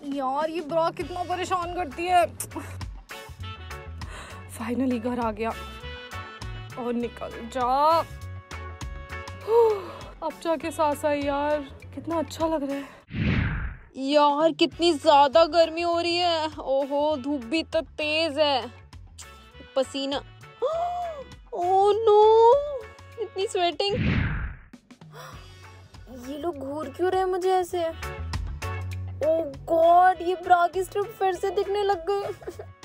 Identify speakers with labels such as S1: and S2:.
S1: यार ये ब्रा कितना परेशान करती है। फाइनली घर आ गया और निकल जा। अब जाके सांस आई यार, कितना अच्छा लग रहा है। यार कितनी ज्यादा गर्मी हो रही है। ओहो धूप भी तो तेज है, पसीना। ओह नो, इतनी स्वेटिंग। ये लोग घूर क्यों रहे मुझे ऐसे? ओह गॉड, ये ब्रा की स्ट्रिप फिर से दिखने लग गई।